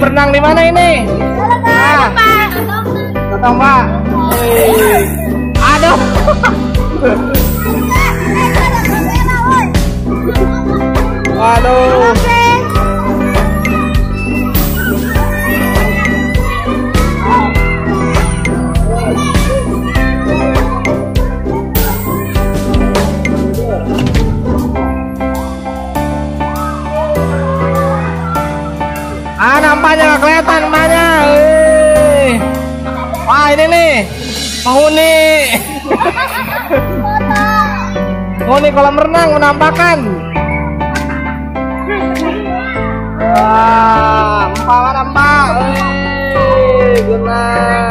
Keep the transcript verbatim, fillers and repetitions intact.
berenang di mana ini? Nah, datang Mbak. Aduh. Waduh. Ah, nampaknya nggak kelihatan emaknya. Wah, ini nih penghuni penghuni kolam renang menampakkan. Wah, empat mana mbak? Wih, benar.